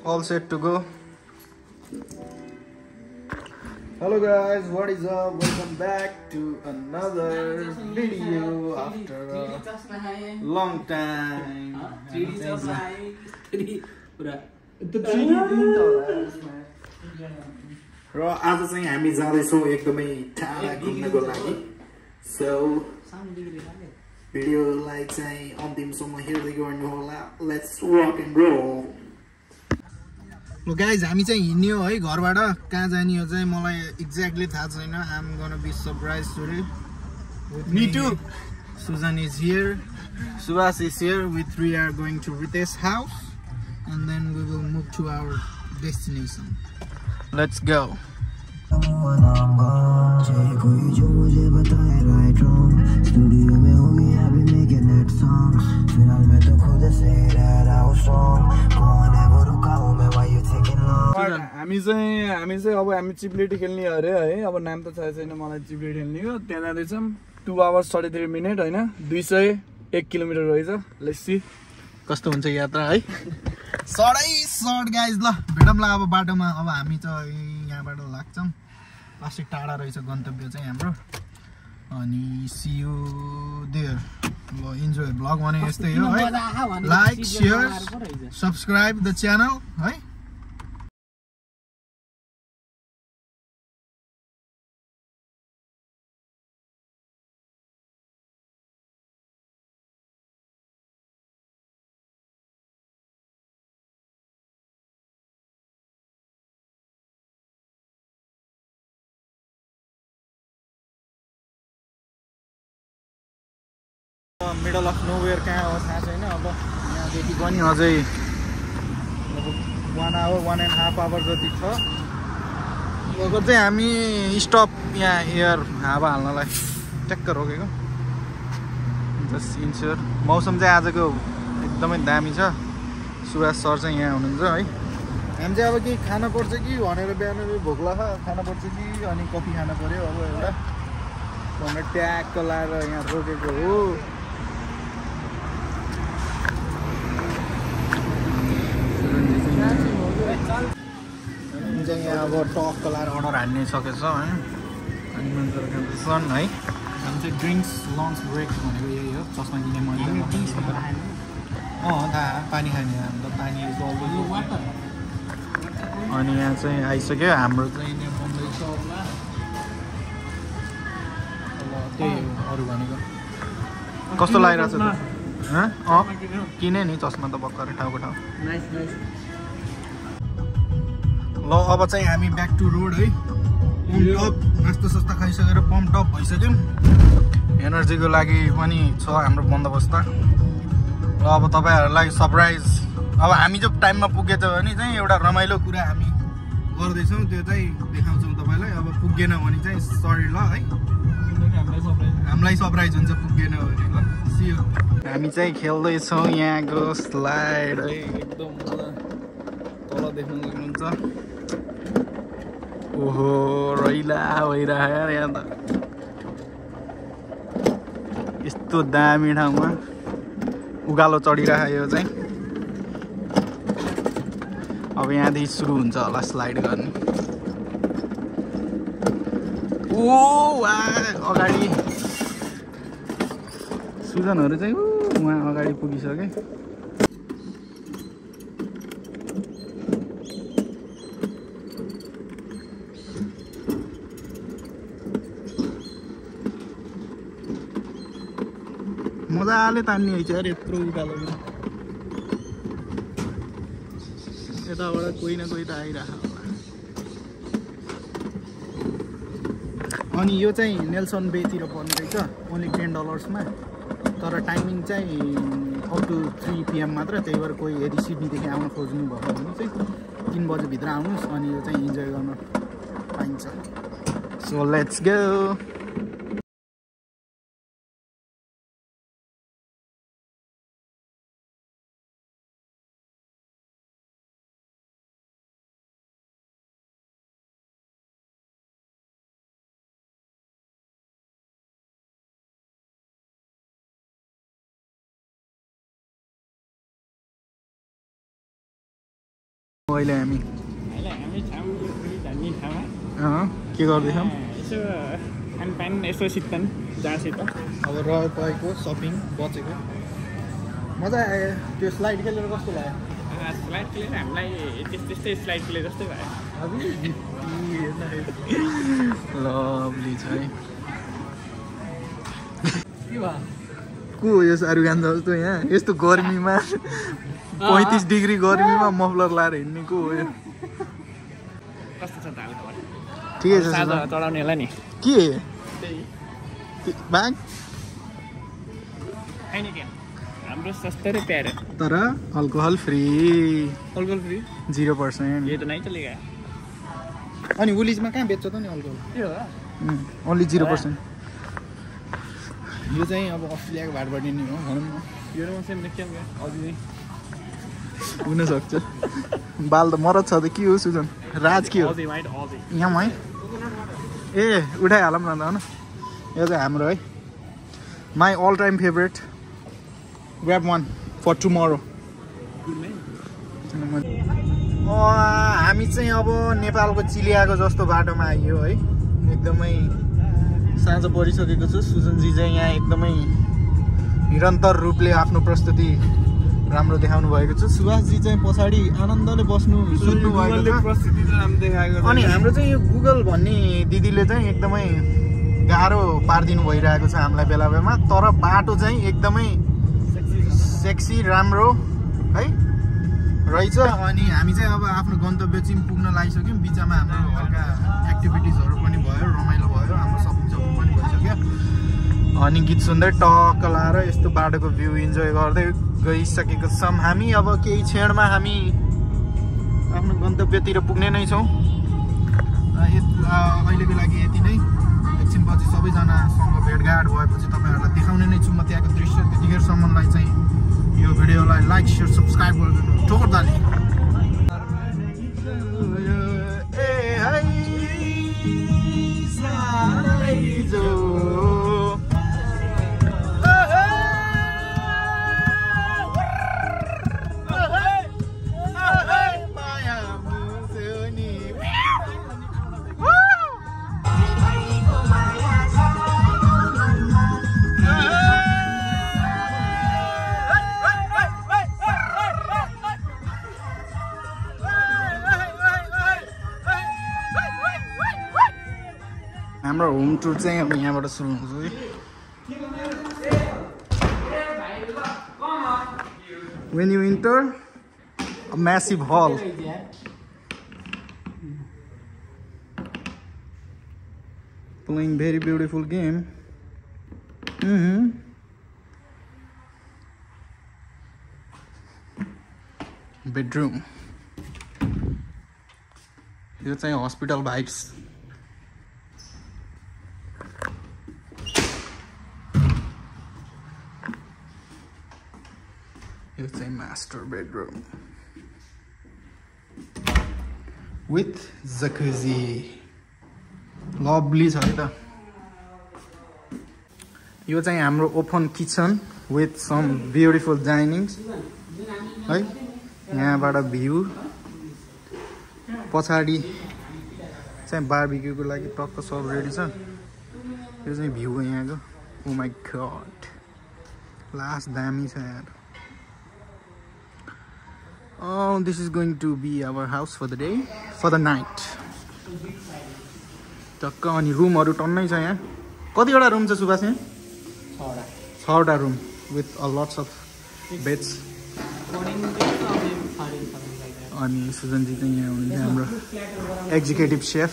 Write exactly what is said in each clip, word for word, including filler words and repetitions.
all set to go. Hello guys, what is up? Welcome back to another video after a long time. र आज चाहिँ हामी जाँदैछौँ एकदमै टाढा घुम्नको लागि. सो भिडियोलाई चाहिँ अन्तिमसम्म हेर्दै गर्नु होला. Let's rock and roll. ल गाइज हामी चाहिँ हिँड्ने हो है घरबाट. कहाँ जाने हो चाहिँ मलाई एक्ज्याक्टली थाहा छैन. I am gonna be surprise today. Me too. Susan is here. Subhas is here. We three are going to Ritesh house and then we will move to our destination. Let's go. हामी चाहिँ हामी चाहिँ अब हामी चिप्लेटी खेल्ने अरे है. अब नाम त थाहा छैन मलाई चिप्लेटी खेल्नेको. त्यहाँ जाँदैछौँ. Two hours thirty three minute होइन, दुई सय एक किलोमिटर रहेछ. लेट्स सी कस्तो हुन्छ यात्रा है. सडै सर्ट गाइज. ल भेटौँला अब बाटोमा. अब हामी चाहिँ यहाँबाट लाग्छौँ. प्लास्टिक टाढा रहेछ गन्तव्य चाहिँ हाम्रो. अनि सी यू देयर. ल इन्जोय. ब्लग भने यस्तै हो है. Like share subscribe the channel है. मिडल अफ नोवेयर कहाँ हो थाहा छैन. अब यहाँदेखि पनि अझै one hour one and half hour जति छ. अब चाहिँ हामी स्टप यहाँ एयर हावा हाल्नलाई ट्याक्क रोकेको. Just ensure. मौसम चाहिँ आजको एकदमै दामी छ. सुभाष सर चाहिँ यहाँ हुनुहुन्छ है. हामी चाहिँ अब केही खान पर्छ कि भनेर बिहान भोक लाग्छ खान पर्छ कि अनि कफी खान पऱ्यो अब एउटा भनेर ट्याक्क लाएर यहाँ रोकेको हो. चाहिँ यहाँ अब टक्क लाएर अर्डर हान्ने सकेछ है. अनि मान्छेहरू खाँदैछन् है. हामी चाहिँ ड्रिङ्क्स लन्च ब्रेक भनेको यही हो. चस्मा किने मैले अँ थाहा. पानी खाने हामी त पानी. अनि यहाँ चाहिँ आइसक्यो हाम्रो चाहिँ बन्दैछ होला. त्यही हो अरू भनेको. कस्तो लागिरहेको छ अँ किने नि चस्मा त भर्खरै ठाउँको ठाउँ. ल अब चाहिँ हामी ब्याक टु रोड है. पम्प टप नास्ता सास्ता खाइसकेर पम्प टप भइसक्यौँ. एनर्जीको लागि पनि छ हाम्रो बन्दोबस्त. ल अब तपाईँहरूलाई सरप्राइज. अब हामी जो टाइममा पुगेछ भने चाहिँ एउटा रमाइलो कुरा हामी गर्दैछौँ. त्यो चाहिँ देखाउँछौँ तपाईँलाई. अब पुगेन भने चाहिँ सरी ल है. हामीलाई सरप्राइज हुन्छ पुगेन भने. ल सी यू. हामी चाहिँ खेल्दैछौँ यहाँको स्लाइड है. एकदम तल देख्नु सक्नुहुन्छ. ओहो रैला भइरह यार यहाँ त. यस्तो दामी ठाउँमा उकालो चढिरह. यो चाहिँ अब यहाँदेखि सुरु हुन्छ होला स्लाइड गर्ने. ओ वा अगाडि सुजनहरू चाहिँ उहाँ अगाडि पुगिसके. मजाले तान्ने है यार यत्रो उकालोमा. यताबाट कोही न कोही त आइरह होला. अनि यो चाहिँ नेल्सन बेतिर पर्ने रहेछ. ओन्ली टेन डलर्समा. तर टाइमिङ चाहिँ अप टु थ्री पिएम मात्र. त्यही भएर कोही यदि सिडनीदेखि आउन खोज्नु भएको भने चाहिँ तिन बजेभित्र आउनुहोस्. अनि यो चाहिँ इन्जोय गर्न पाइन्छ. So let's go. अहिले हामी अहिले हामी ठाउँ धनी ठाउँमा अँ के गर्दैछौँ यसो खानपान यसो सित्तन जहाँसित अब रह्यो परेको सपिङ बचेको मजा आयो त्यो स्लाइड खेलेर कस्तो लाग्यो स्लाइड प्लेयर हामीलाई त्यस्तै त्यस्तै स्लाइड प्लेयर जस्तै भयो लभली छ है के भयो को यो शाहरुख खान जस्तो यहाँ यस्तो गर्मीमा पैँतिस डिग्री गर्मीमा मफलर लाएर हिँड्ने को हो यो कस्तो छ त हालको ठिकै छ साझा चढाउनेलाई नि के त्यही बाघ होइन क्या हाम्रो सस्तो र प्यारो तर alcohol free alcohol free zero percent ये त नै चलेगा अनि उलिजमा कहाँ बेच्छ त नि अल्कोहल त्यो हो ओन्ली जिरो पर्सेन्ट यो चाहिँ अब अस्ट्रेलियाको भाटबाट नि हो भनौँ न यो म सेम देख्यौँ क्या अझै नै हुनसक्छ बाल त मरद छ त के हो सुजन राज के हो अझै वाइट अझै यहाँ है ए उठाइहालौँ न त होइन यो चाहिँ हाम्रो है my all time favourite grab one for tomorrow हामी चाहिँ अब नेपालको चिलियाको जस्तो बाटोमा आइयो है एकदमै साँझ परिसकेको छु सुजनजी चाहिँ यहाँ एकदमै निरन्तर रूपले आफ्नो प्रस्तुति राम्रो देखाउनु भएको छ सुभाषजी चाहिँ पछाडि आनन्दले बस्नु सुन्नु भएको छ अनि हाम्रो चाहिँ यो गुगल भन्ने दिदीले चाहिँ एकदमै गाह्रो पारिदिनु भइरहेको छ हामीलाई बेला बेलामा तर बाटो चाहिँ एकदमै सेक्सी राम्रो है रहेछ अनि हामी चाहिँ अब आफ्नो गन्तव्य चाहिँ पुग्न लागिसक्यौँ बिचमा हाम्रो हल्का एक्टिभिटिजहरू पनि भयो रमाइलो भयो हाम्रो सपिङ सपिङ पनि भइसक्यो अनि गीत सुन्दै टक्क लाएर यस्तो बाटोको भ्यू इन्जोय गर्दै गइसकेको छौँ हामी अब केही क्षणमा हामी आफ्नो गन्तव्यतिर पुग्ने नै छौँ अहिलेको लागि यति नै एकछिनपछि सबैजनासँग भेटघाट भएपछि तपाईँहरूलाई देखाउने नै छु म त्यहाँको दृश्य त्यतिखेरसम्मलाई चाहिँ यो भिडियोलाई लाइक सेयर सब्सक्राइब गरिदिनु ठोकरदानी हाम्रो होम टुर चाहिँ अब यहाँबाट सुरु हुन्छ है When you enter a massive hall, playing very beautiful game. Mm-hmm. Bedroom. यो चाहिँ hospital vibes. It's a master bedroom with jacuzzi. Lovely छ है त यो चाहिँ हाम्रो open kitchen with some beautiful dinings है यहाँबाट भ्यू पछाडि चाहिँ बारबिक्यूको लागि टक्क सब रेडी छ यो चाहिँ भ्यू हो यहाँको ओ माई गॉड लास्ट दामी छ यार Oh, this is going to be our house for the day, for the night. टक्क अनि रुमहरु टन्नै छ यहाँ कतिवटा रुम छ सुभाष यहाँ छवटा छवटा room with a lots of beds अनि सुजनजी चाहिँ यहाँ हुनुहुन्छ हाम्रो एक्जिक्युटिभ सेफ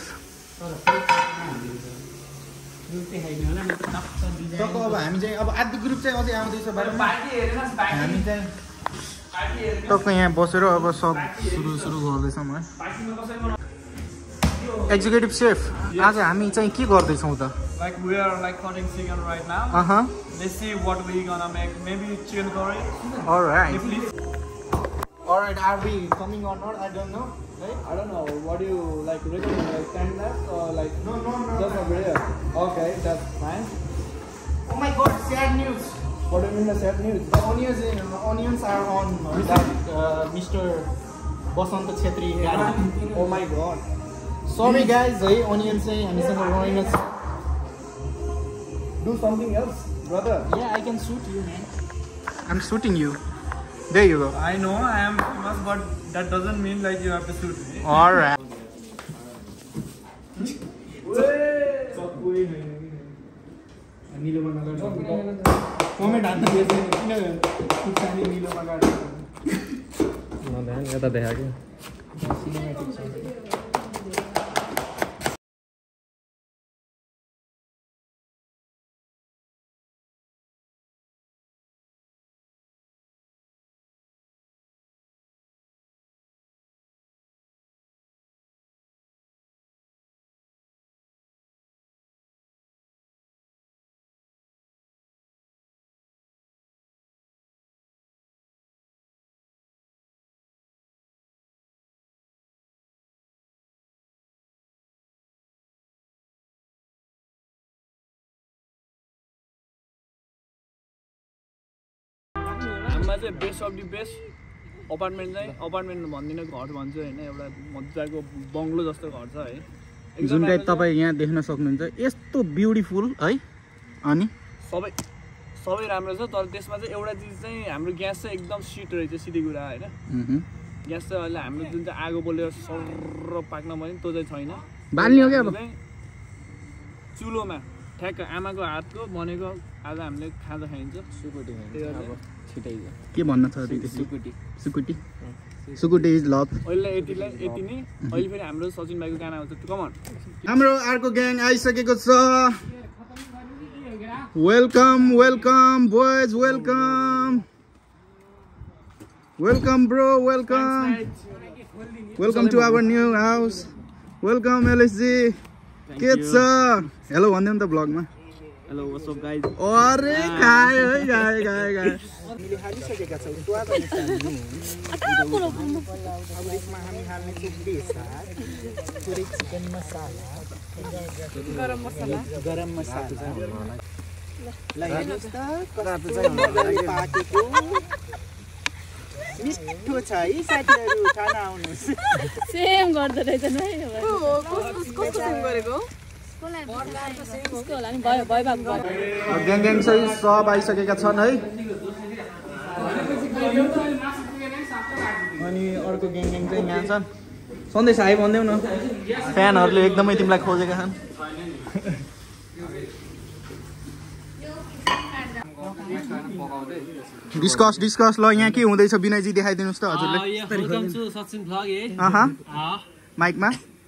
टक्क अब हामी चाहिँ अब आधी ग्रुप चाहिँ अझै आउँदैछ बाटोमा हामी चाहिँ टक्क यहाँ बसेर अब सब सुरु सुरु गर्दैछौँ है एक्जिक्युटिभ सेफ आज हामी चाहिँ के गर्दैछौँ त Like we are like cutting chicken right now. Uh huh. Let's see what we gonna make. Maybe chicken curry. All right. Please. All right. Are we coming or not? I don't know. Right? I don't know. What do you like? Recommend like ten laps or like No, no, no. just a video? Okay, that's fine. Oh my God! Sad news. What do you mean the sad news? The onions, the onions are on without uh, Mister Basanta Chhetri oh my god sorry guys है onion चाहिँ हामीसँग रहेन छ Do something else, brother. Yeah, I can shoot you, man. I'm shooting you. There you go. I know I am famous, but that doesn't mean like you have to shoot me. All right. Comment हान्न दिएछ किन खुर्सानी निलोमा गाडेको नदेखान यता देखा के cinematic छ हामीमा चाहिँ best of the best apartment चाहिँ अपार्टमेन्ट भन्दिनँ घर भन्छु होइन एउटा मजाको बङ्गलो जस्तो घर छ है जुन टाइप तपाईँ यहाँ देख्न सक्नुहुन्छ यस्तो ब्युटिफुल है अनि सबै सबै राम्रो छ तर त्यसमा चाहिँ एउटा चिज चाहिँ हाम्रो ग्यास चाहिँ एकदम सिट रहेछ सिधी कुरा होइन ग्यास चाहिँ अहिले हाम्रो जुन चाहिँ आगो बलेर सर्र पाक्न पर्ने त्यो चाहिँ छैन बाल्ने हो क्या अब चुलोमा ठ्याक्क आमाको हातको बनेको आज हामीले खाजा खाइन्छ सुकुटी के भन्न छ सुकुटी सुकुटी सुकुटी इज लभ अहिले यतिलाई यति नै अहिले फेरि हाम्रो सचिन भाइको गाना आउँछ कमन हाम्रो अर्को ग्याङ आइसकेको छ welcome welcome boys welcome welcome bro welcome welcome to our new house welcome LSG के छ हेलो भन्दै त ब्लगमा हेलो व्हाट्स अप गाइज अरे गाय है गाय गाय गाय हामीले हालिसकेका छौँ स्वाद अनुसार अब यसमा हामी हाल्ने चाहिँ बेसा थोरै चिकन मसाला गरम मसाला गरम मसाला ल हेर्नुहोस् त कस्तो चाहिँ मजाले पाकेको मिठो छ है साथीहरू खाना आउनुहोस् सेम गर्दो रहेछ नि कस्तो सेम गरेको ग्याङ ग्याङ चाहिँ सब आइसकेका छन् है अनि अर्को ग्याङ ग्याङ चाहिँ यहाँ छन् सन्देश आइ भन्देऊ न फ्यानहरूले एकदमै तिमीलाई खोजेका छन् डिस्कस डिस्कस ल यहाँ के हुँदैछ विनयजी देखाइदिनुहोस् त हजुरले माइकमा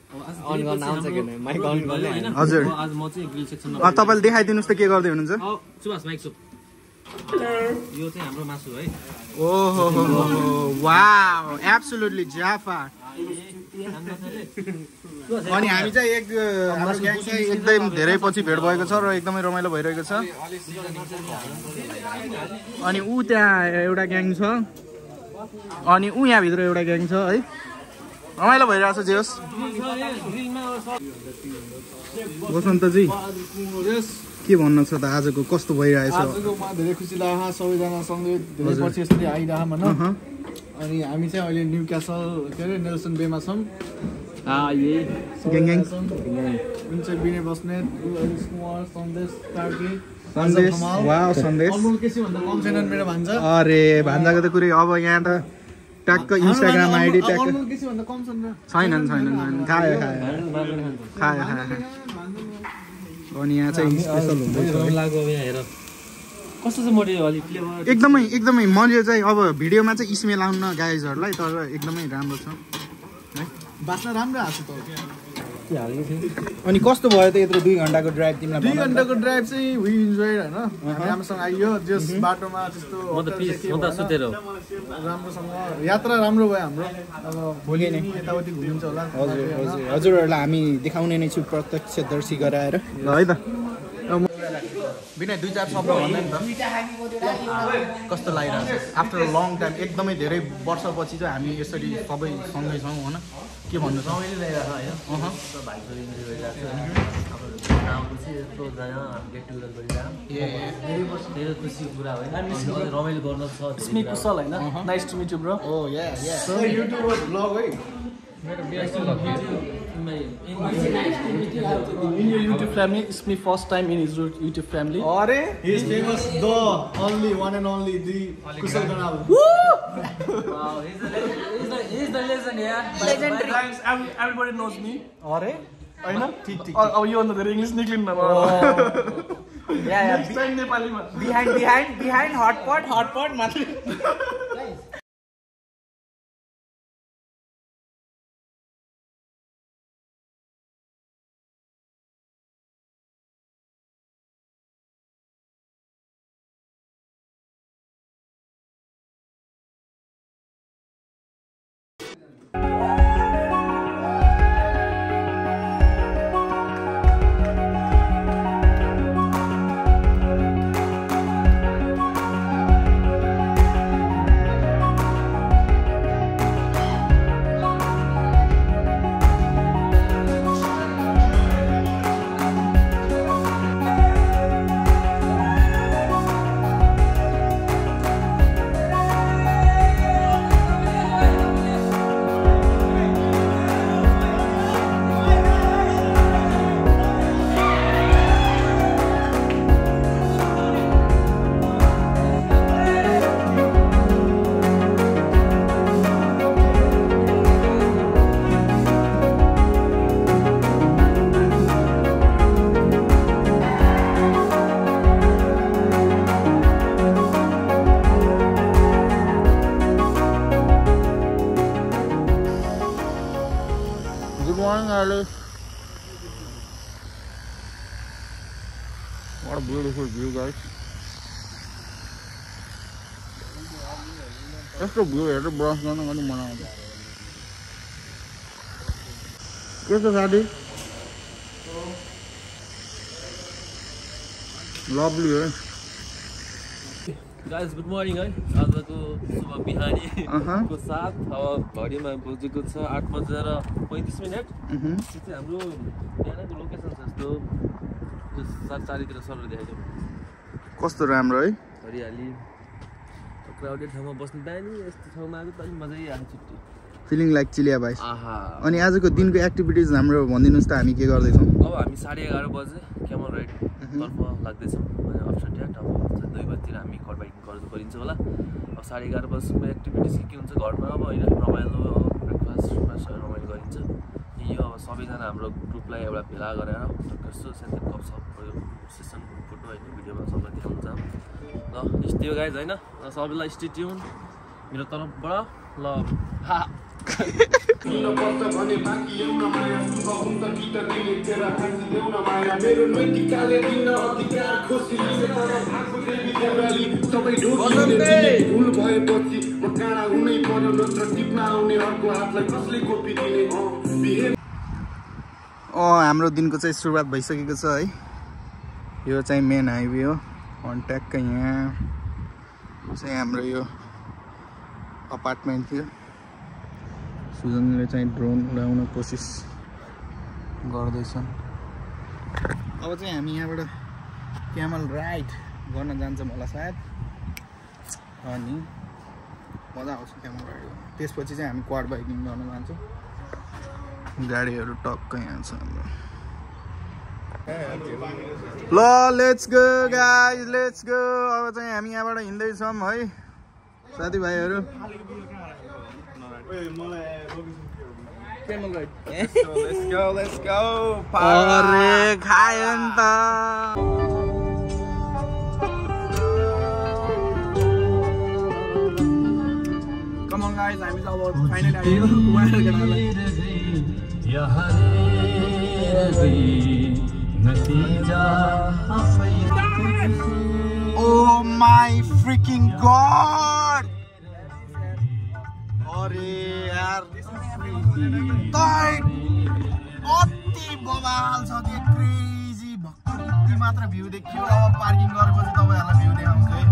हजुर तपाईँले देखाइदिनुहोस् त के गर्दै हुनुहुन्छ यो चाहिँ हाम्रो मासु है ओहो वाउ एब्सोल्युटली जाफा अनि हामी चाहिँ एक हाम्रो ग्याङ चाहिँ एकदम धेरै पछि भेट भएको छ र एकदमै रमाइलो भइरहेको छ अनि ऊ त्यहाँ एउटा ग्याङ छ अनि ऊ यहाँभित्र एउटा ग्याङ छ है रमाइलो भइरहेको छ जे होस् बसन्तजी के भन्न छ त आजको कस्तो भइरहेछ आजकोमा धेरै खुसी लाग्यो सबैजना सँगै धेरै पछि यसरी आइरहँ भन अनि हामी चाहिँ अहिले न्यू क्यासल के अरे नेल्सन बेमा छौँ ग्याङ ग्याङ जुन चाहिँ विनय बस्नेत कुमार सन्देश कार्की सन्देश वाउ सन्देश अमूल केसी भन्दा कम छैनन् मेरो भान्जा अरे भान्जाको त कुरै अब यहाँ त ट्याक्क इन्स्टाग्राम आइडी ट्याक्क अमूल केसी भन्दा कम छन् छैनन् छैनन् खायो खायो खायो खायो अनि यहाँ चाहिँ स्पेसल हुँदैछ कस्तो चाहिँ मटेरियल अलिक फ्लेभर एकदमै एकदमै मैले चाहिँ अब भिडियोमा चाहिँ स्मेल आउन गाइजहरूलाई तर एकदमै राम्रो छ है बास्न राम्रो आएको छ अनि कस्तो भयो त यत्रो दुई घन्टाको ड्राइभ तिमीलाई दुई घन्टाको ड्राइभ चाहिँ वी इन्जोय होइन राम्रोसँग आइयो जस बाटोमा त्यस्तो राम्रोसँग यात्रा राम्रो भयो हाम्रो अब भोलि नै यताउति घुमिन्छ होला हजुर हजुर हजुरहरूलाई हामी देखाउने नै छु प्रत्यक्षदर्शी गराएर ल है त विनय दुई चार शब्द भन्दै नि त कस्तो लागिरहेको छ आफ्टर अ लङ टाइम एकदमै धेरै वर्षपछि चाहिँ हामी यसरी सबै सँगै छौँ होइन के भन्नु छ रमाइलो गर्न छ कुशल होइन nice to meet you bro oh yeah yeah so YouTuber vlog है In your YouTube family, it's my first time in his YouTube family. अरे he is famous, the only one and only the Kushal Ganal. Woo! Wow, he's the he's the he's the legend, yeah. Legendary. Guys, everybody knows me. अरे होइन ठीक ठीक अब यो भन्दा धेरै English निक्लिन्न अब या या नेपालीमा behind behind behind hotpot hotpot माथि What a beautiful view, guys. Just a view here, brush going on the morning. Where's the daddy? Lovely, eh? Guys, good morning, है आजको सुबह बिहानीको साथ अब घडीमा बजेको छ आठ बजेर पैँतिस मिनट चाहिँ हाम्रो बिहानको लोकेसन छ यस्तो सात चारतिर सर देखाइदिउँ कस्तो राम्रो है हरियाली क्राउडेड ठाउँमा बस्नु दानी यस्तो ठाउँमा आएको त अलि मजै आएको छुट्टी फिलिङ लाइक चिलिया भाइ आहा अनि आजको दिनको एक्टिभिटिज हाम्रो भनिदिनुस् त हामी के गर्दैछौँ अब हामी साढे एघार बजे क्यामल राइड तर्फ लाग्दैछौँ अनि अप्सन ट्याट अब दुई बजीतिर हामी घर बाइकिङ गर्नु परिन्छ होला अब साढे एघार बजीसम्म एक्टिभिटिज के के हुन्छ घरमा अब होइन रमाइलो ब्रेकफास्ट रमाइलो गरिन्छ यो अब सबैजना हाम्रो ग्रुपलाई एउटा भेला गरेर यसो साथै गफसप सेसन फोटो होइन भिडियोमा सबैलाई देखाउँछ ल यस्तै हो गाइज होइन सबैलाई स्टे ट्युन मेरो तर्फबाट ल हा हाम्रो दिनको चाहिँ सुरुवात भइसकेको छ है यो चाहिँ मेन हाइवे हो अनि ट्याक्कै यहाँ चाहिँ हाम्रो यो अपार्टमेन्ट थियो सुजनले चाहिँ ड्रोन उडाउन कोसिस गर्दैछन् अब चाहिँ हामी यहाँबाट क्यामल राइड गर्न जान्छौँ होला सायद अनि मजा आउँछ क्यामल राइड गर्न त्यसपछि चाहिँ हामी क्वाड बाइकिङ गर्न जान्छौँ गाडीहरू टक्कै यहाँ छ हाम्रो ल let's go guys let's go अब चाहिँ हामी यहाँबाट हिँड्दैछौँ है साथीभाइहरू अरे खायो नि त Come on guys, हामी चाहिँ अब फाइनली आइयो Kumar केटालाई Oh my freaking god! अरे यार अति बवाल छ त्यो क्रेजी भक्करी यति मात्र भ्यू देखियो अब पार्किङ गरेपछि तपाईहरुलाई भ्यू देखाउँछु है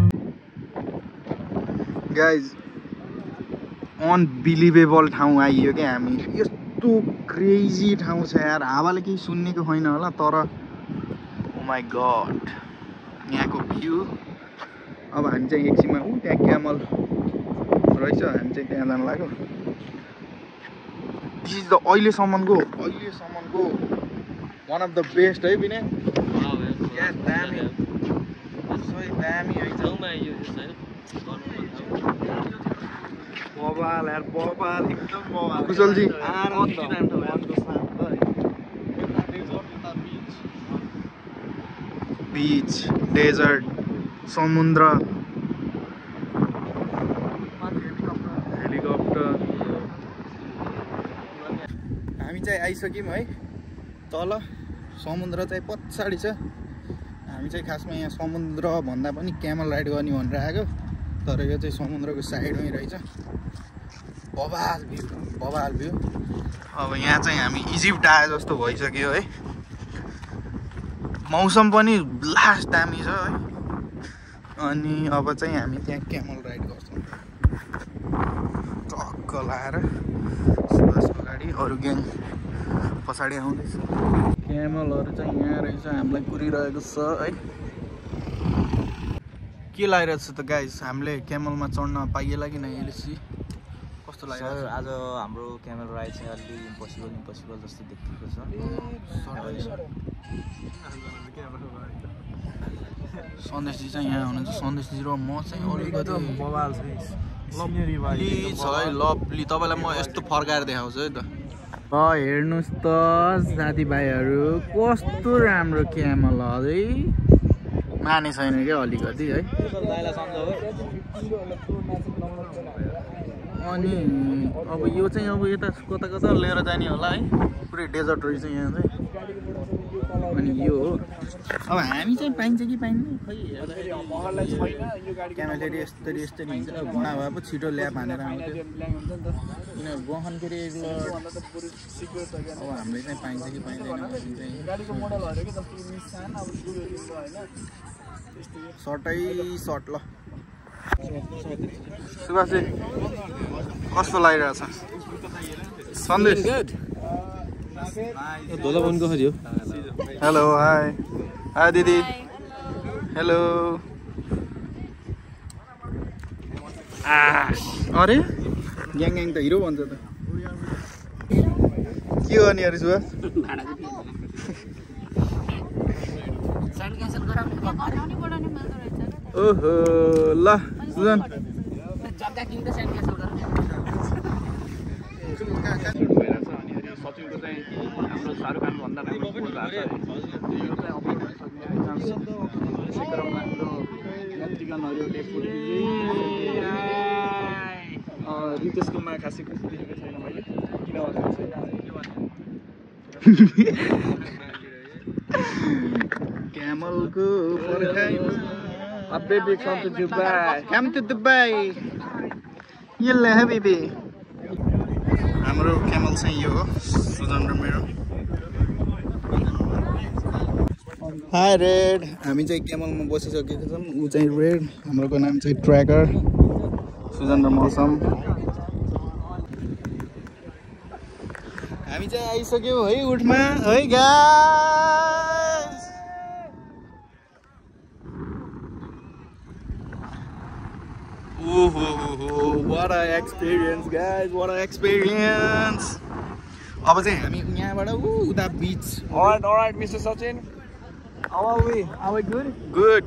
गाइज अनबिलिभेबल ठाउँ आइयो के हामी यस्तो क्रेजी ठाउँ छ यार हावाले केही सुन्नेको छैन होला तर ओ माई गॉड यहाँको भ्यू अब हामी चाहिँ एकछिनमा उ त्यहाँ क्यामल रहेछ हामी चाहिँ त्यहाँ जान लाग्यो दिस इज द अहिलेसम्मको अहिलेसम्मको वान अफ द बेस्ट है विनय यस दामी सही दामी है बबाल यार बबाल एकदम बबाल कुशल जी बीच डेजर्ट समुद्र हेलिकप्टर हामी चाहिँ आइसक्यौँ है तल समुद्र चाहिँ पछाडि छ हामी चाहिँ खासमा यहाँ समुद्र भन्दा पनि क्यामल राइड गर्ने भनेर आएको तर यो चाहिँ समुद्रको साइडमै रहेछ बबाल भ्यू बबाल भ्यू अब यहाँ चाहिँ हामी इजिप्ट आए जस्तो भइसक्यो है मौसम पनि लास्ट दामी छ है अनि अब चाहिँ हामी त्यहाँ क्यामल राइड गर्छौँ टक्क लाएर सुभाषको गाडी अरू ग्याङ पछाडि आउँदैछ क्यामलहरू चाहिँ यहाँ रहेछ हामीलाई कुरिरहेको छ है के लागिरहेको छ त गाइस हामीले क्यामलमा चढ्न पाइएला कि नै एलसी कस्तो लाग्यो सर आज हाम्रो क्यामल राइड चाहिँ अलि इम्पोसिबल इम्पोसिबल जस्तो देखिएको छ सन्देशजी चाहिँ यहाँ हुनुहुन्छ सन्देशजी र म चाहिँ अलिकति बबाल छ लभली छ है लभली तपाईँलाई म यस्तो फर्काएर देखाउँछु है त ल हेर्नुहोस् त साथीभाइहरू कस्तो राम्रो क्यामल है माने छैन क्या अलिकति है अनि अब यो चाहिँ अब यता कता कता लिएर जाने होला है पुरै डेजर्ट रहेछ यहाँ चाहिँ अनि यो हो अब हामी चाहिँ पाइन्छ कि पाइन्न खै क्यामेराले यस्तरी यस्तरी हुन्छ घुँडा भए पो छिटो ल्याप हानेर आउँथ्यो किन गहन फेरि अब हामीले चाहिँ पाइन्छ कि पाइँदैन सर्टै सर्ट ल सुभाषजी कस्तो लागिरहेछ सन्देश हेलो हाई हाई दिदी हेलो अरे ग्याङ ग्याङ त हिरो भन्छ त के गर्ने अरे सुभाष ओहो ल सुजन सचिनको चाहिँ हाम्रो शाहरुख खान भन्दा राम्रो पोज भएको छ हाम्रो चिकनहरू रितेशकोमा खासै खुसी देखेको छैन मैले किन क्यामलको पर्खाइमा A baby come to Dubai. Come to Dubai. Yalla habibi. हाम्रो क्यामल चाहिँ यो हो सुजन र मेरो हाई रेड हामी चाहिँ क्यामलमा बसिसकेको छौँ ऊ चाहिँ रेड हाम्रोको नाम चाहिँ ट्र्याकर सुजन र मौसम हामी चाहिँ आइसक्यौँ है उठमा है guys Oh, oh, oh, what an experience, guys! What an experience! अब चाहिँ हामी यहाँबाट उ उता बीच. Alright, alright, Mister Sachin. How are we? Are we good? Good.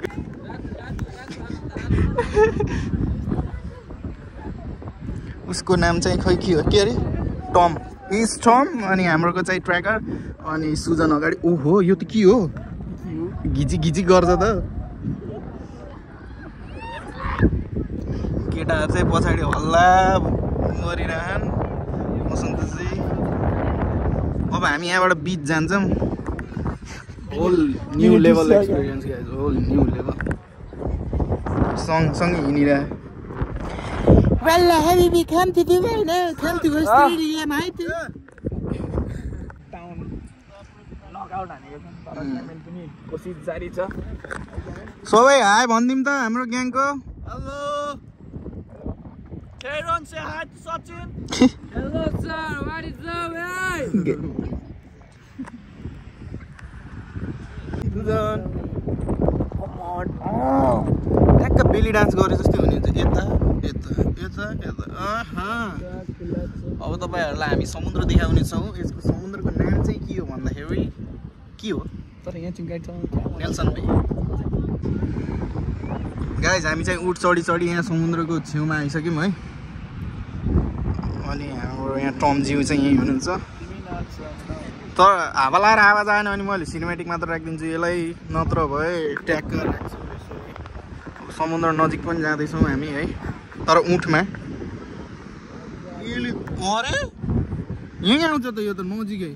उसको नाम चाहिँ खै के हो के अरे टम इज टम अनि हाम्रोको चाहिँ ट्र्याकर अनि सुजन अगाडि ओहो यो त के हो घिची घिची गर्छ त केटाहरु चाहिँ पछाडी हल्ला गरिरहन वसन्तजी अब हामी यहाँबाट बीच जान्छौं whole new level experience guys whole new level सँग सँगै हिँडिरा Well, habibi, come to Dubai now. Come to Australia, mate. Town. Knockout हानेको छन् तर क्यामेल पनि कोसिस जारी छ सबै हाई भनिदिउँ त हाम्रो ग्याङको hello Teron say hi to Sachin. Hello sir, what is up, hey? Dozen ट्याक्क बेली डान्स गरे जस्तै हुने हुन्छ यता यता यता यता आहा अब तपाईँहरूलाई हामी समुद्र देखाउनेछौँ यसको समुद्रको नाम चाहिँ के हो भन्दाखेरि के हो तर यहाँ चिङ्गाइ छ नेल्सन बे गाइज हामी चाहिँ उठ चढी चढी यहाँ समुद्रको छेउमा आइसक्यौँ है अनि हाम्रो यहाँ टमज्यू चाहिँ यहीँ हुनुहुन्छ तर हावा लाएर आवाज आएन भने मैले सिनेमेटिक मात्र राखिदिन्छु यसलाई नत्र भए ट्याग राख्छु समुद्र नजिक पनि जाँदैछौँ हामी है तर उठमा अरे यहीँ आउँछ त यो त नजिकै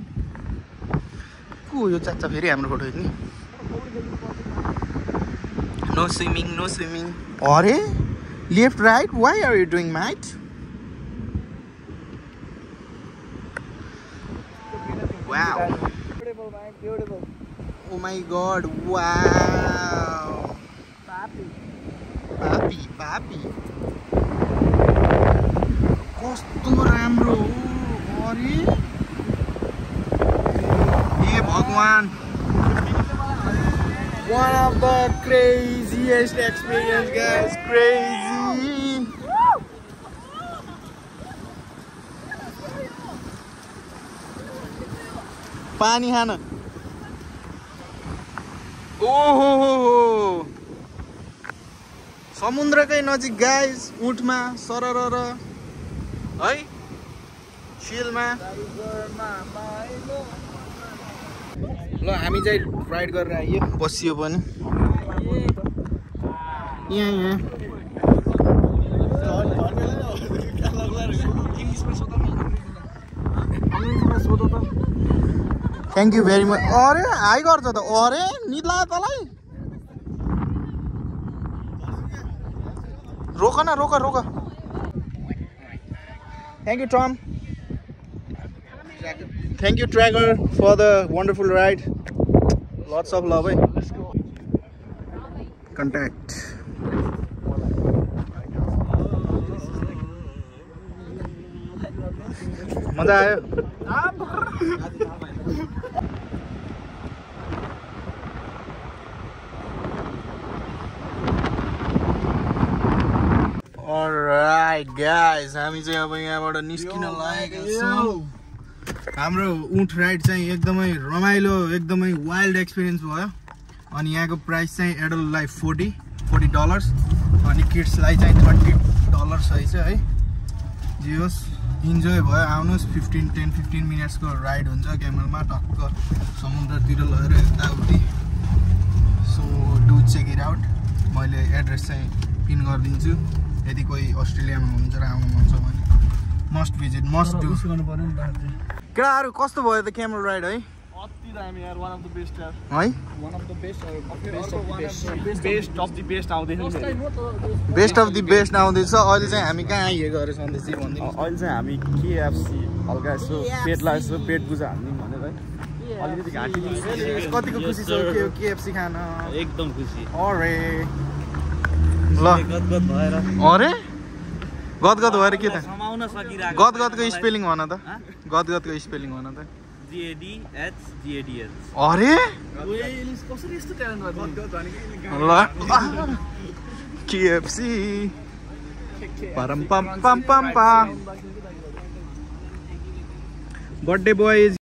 को यो चाचा फेरि हाम्रो फोटो नि नो स्विमिङ नो स्विमिङ अरे left right why are you doing mate Wow. Beautiful, man. Beautiful. Oh my god. Wow. Papi. Papi, papi. कस्तो राम्रो हो अरे हे भगवान One of the craziest experience guys. Crazy. पानी खान ओहो समुद्रकै नजिक गाइस उठमा सरर है चिलमा ल हामी चाहिँ राइड गरेर आइयो बसियो पनि यहाँ यहाँ थ्याङ्क यू भेरी मच अरे हाई गर्छ त अरे निद लाग्यो तँलाई रोक न रोक रोक thank you Tom thank you tracker for the wonderful ride lots of love है कन्ट्याक्ट मजा आयो Alright guys, हामी चाहिँ अब यहाँबाट निस्किन लागेका छौँ हाम्रो उठ राइड चाहिँ एकदमै रमाइलो एकदमै वाइल्ड एक्सपिरियन्स भयो अनि यहाँको प्राइस चाहिँ एडल्टलाई फोर्टी फोर्टी डलर्स अनि किड्सलाई चाहिँ ट्वेन्टी डलर्स रहेछ है जे होस् इन्जोय भयो आउनुहोस् फिफ्टिन टेन फिफ्टिन मिनट्सको राइड हुन्छ क्यामलमा टक्क समुद्रतिर लगेर यताउति so do check it out मैले एड्रेस चाहिँ पिन गरिदिन्छु यदि कोही अस्ट्रेलियामा हुनुहुन्छ र आउनु मन छ भने मस्ट भिजिट मस्ट डु केटाहरू कस्तो भयो त क्यामल राइड है अति दामी यार वान अफ द बेस्ट यार है one of the best best of the best आउँदैछ बेस्ट अफ द बेस्ट आउँदैछ अहिले चाहिँ हामी कहाँ आइएको अरे सन्देश भनिदिनु अहिले चाहिँ हामी केएफसी हल्का यसो पेटलाई यसो पेट बुझा हाल्ने भनेर है अलिकति घाँटी कतिको खुसी छ केएफसी खान एकदम खुसी अरे ल गदगद भएर अरे गदगद भएर के त समाउन सकिरहेको गदगदको स्पेलिङ भन त गदगदको स्पेलिङ भन त जिएडीएच जिएडीएच अरे कसरी यस्तो ट्यालेन्ट ल केएफसी परम पम पम पम पम बर्थडे बोय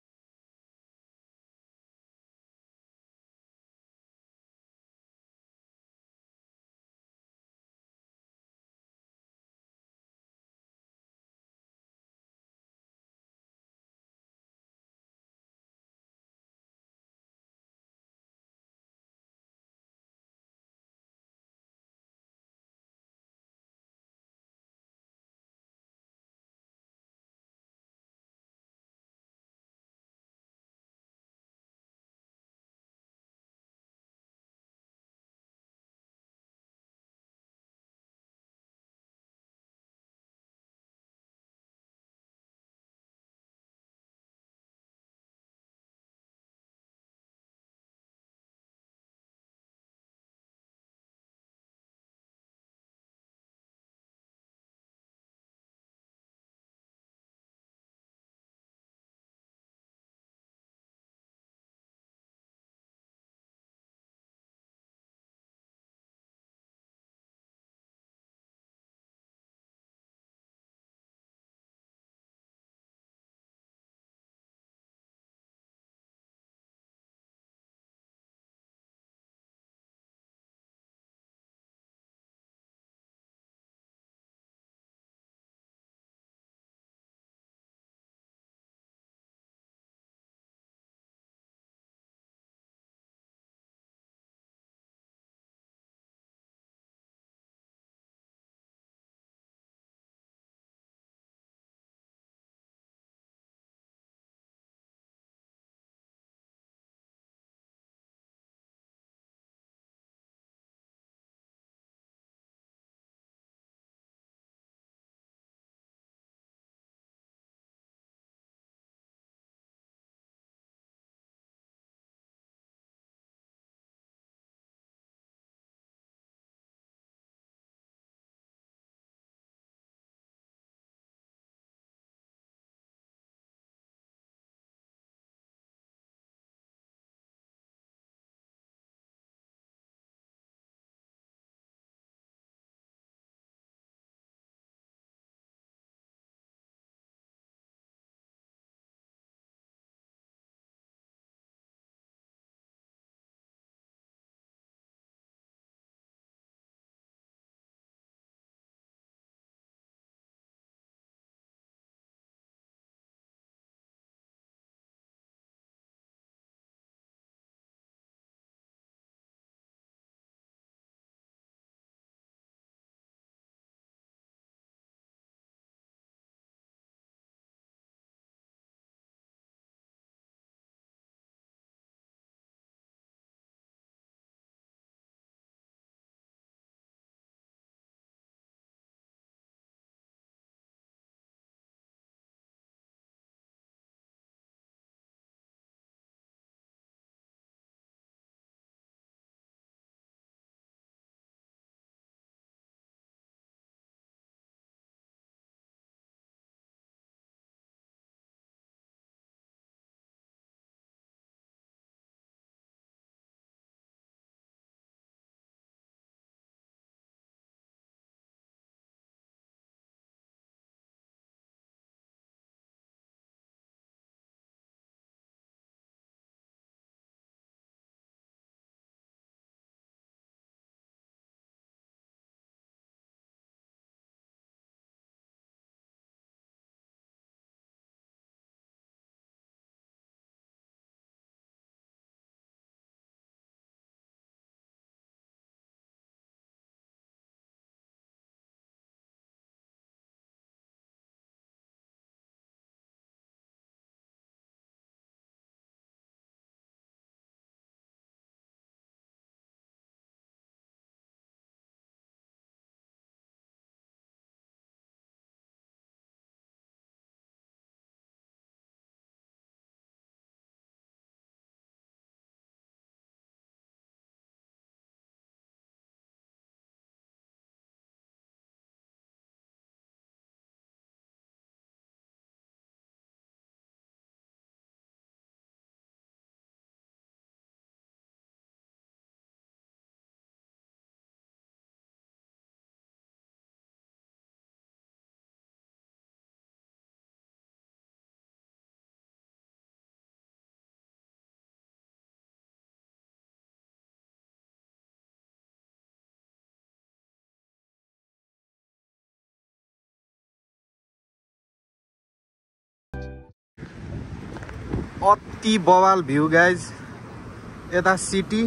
अति बवाल भ्यू गाइज यता सिटी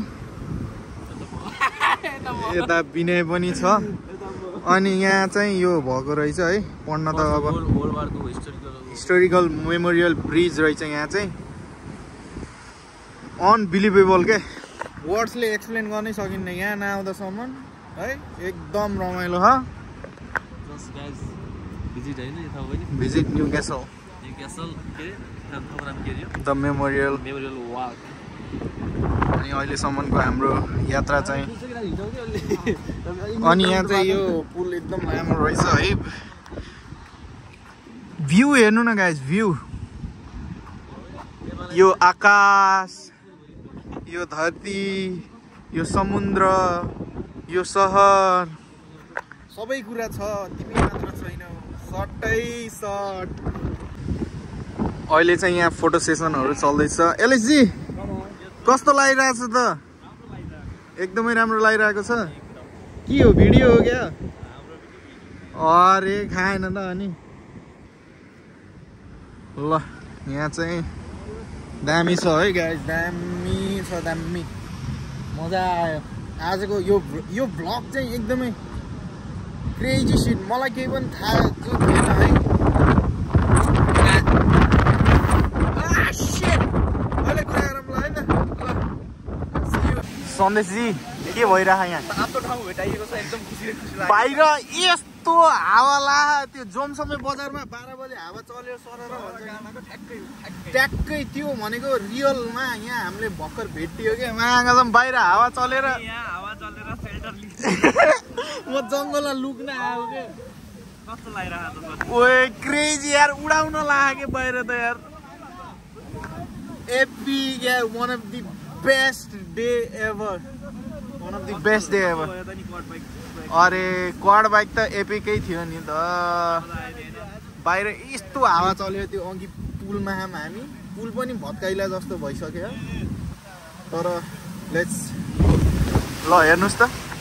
यता विनय पनि छ अनि यहाँ चाहिँ यो भएको रहेछ है पढ्न त अब हिस्टोरिकल मेमोरियल ब्रिज रहेछ यहाँ चाहिँ अनबिलिभेबल के वर्ड्सले एक्सप्लेन गर्नै सकिन्न यहाँ नआउँदासम्म है एकदम रमाइलो ह visit Newcastle the memorial अनि अहिलेसम्मको हाम्रो यात्रा चाहिँ अनि यहाँ चाहिँ यो पुल एकदम राम्रो रहेछ है भ्यू हेर्नु न गाइज भ्यू यो आकाश यो धरती यो समुद्र यो सहर सबै कुरा छ तिमी मात्र छैनौ सटै सट अहिले चाहिँ यहाँ फोटो सेसनहरू चल्दैछ एलएसजी कस्तो लागिरहेछ त एकदमै राम्रो लागिरहेको छ के हो भिडियो हो क्या अरे खाएन त अनि ल यहाँ चाहिँ दामी छ है गाइस दामी छ दामी मजा आयो आजको यो यो भ्लग चाहिँ एकदमै क्रेजी सिट मलाई केही पनि थाहा थिएन है सन्देशजी के भइरहेको यहाँ आफ्नो ठाउँ भेटाइएको छ एकदम खुसी खुसी लाग्यो बाहिर यस्तो हावा ला त्यो जोमसम्मै बजारमा बाह्र बजे हावा चल्यो सरेर ट्याक्कै त्यो भनेको रियलमा यहाँ हामीले भर्खर भेटियो क्या मागासम्म बाहिर हावा चलेर हावा चलेर सेल्टर लिन्छ म जङ्गलमा लुक्न आएको के कस्तो लागिरहेको छ ओए क्रेजी यार उडाउन लाग्यो बाहिर त यार एपी yeah one of the best day ever one of the best day ever अरे क्वाड बाइक त एपिकै थियो नि त बाहिर यस्तो हावा चल्यो त्यो अघि पुलमा हामी पुल पनि भत्काइला जस्तो भइसक्यो तर लेट्स ल हेर्नुहोस् त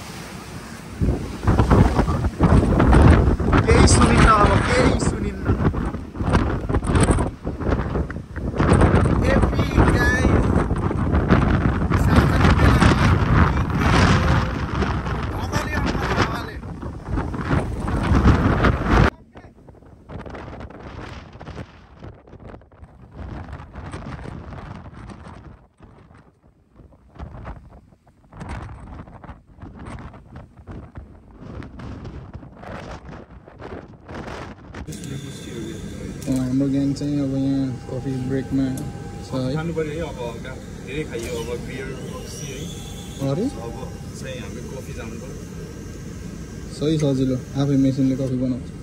केही सुनिन्न अब केही सुनिन्न हाम्रो ग्याङ चाहिँ अब यहाँ कफी ब्रेकमा छ है खानु पर्यो है अब धेरै खाइयो अब बियर रक्सी है अरे अब चाहिँ हामी कफी जानु पर्यो सही सजिलो आफै मेसिनले कफी बनाउँछ